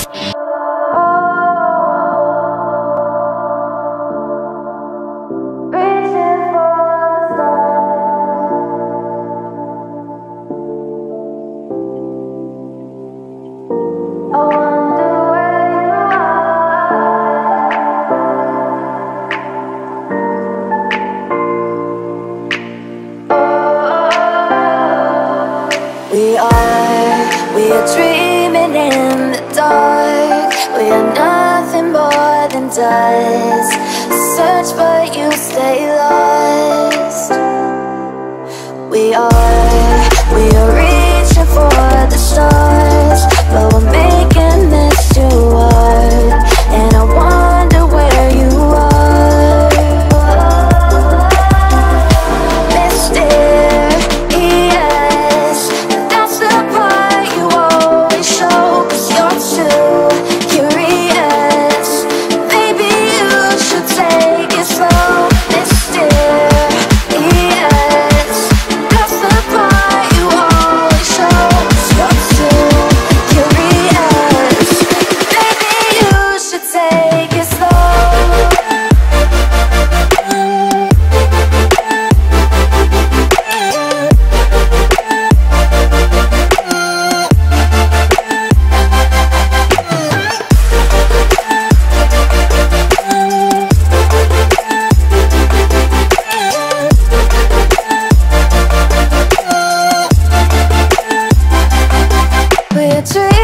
We are dreaming in the dark. We are nothing more than dust. Search but you stay lost. We are reaching for the stars, but we're making this too hard. And I wonder where you are, mysterious. That's the part you always show, 'cause you're too curious. Maybe you should take it slow, mysterious. That's the part you always show, 'cause you're too curious. Maybe you should take it slow. We're dreaming.